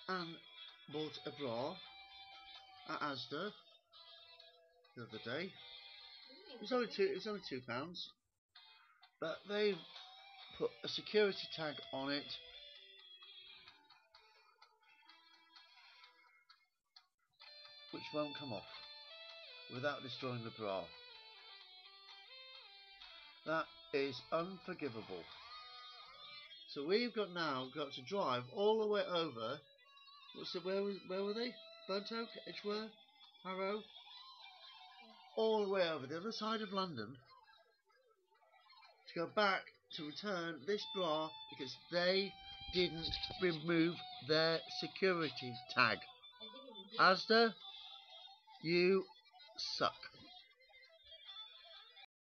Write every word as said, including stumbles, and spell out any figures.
and bought a bra at Asda the other day. It was only two. It was only two pounds, but they've put a security tag on it, which won't come off without destroying the bra. That is unforgivable. So we've got now got to drive all the way over. What's it? Where was? Where were they? Burnt Oak, Edgware, Harrow. All the way over the other side of London to go back to return this bra because they didn't remove their security tag. Asda, you suck.